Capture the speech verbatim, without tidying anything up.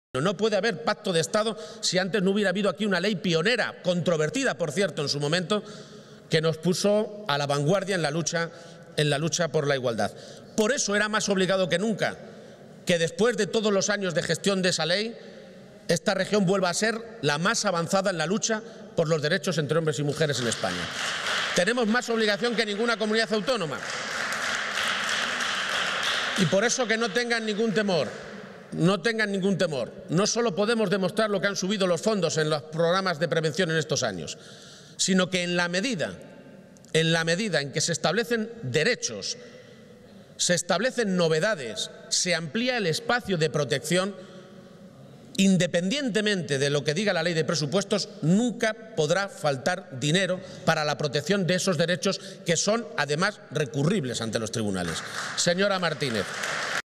No puede haber pacto de Estado si antes no hubiera habido aquí una ley pionera, controvertida, por cierto, en su momento, que nos puso a la vanguardia en la lucha, en la lucha por la igualdad. Por eso era más obligado que nunca que después de todos los años de gestión de esa ley, esta región vuelva a ser la más avanzada en la lucha por los derechos entre hombres y mujeres en España. Tenemos más obligación que ninguna comunidad autónoma. Y por eso que no tengan ningún temor. No tengan ningún temor. No solo podemos demostrar lo que han subido los fondos en los programas de prevención en estos años, sino que en la medida, en la medida en que se establecen derechos, se establecen novedades, se amplía el espacio de protección, independientemente de lo que diga la ley de presupuestos, nunca podrá faltar dinero para la protección de esos derechos que son, además, recurribles ante los tribunales. Señora Martínez.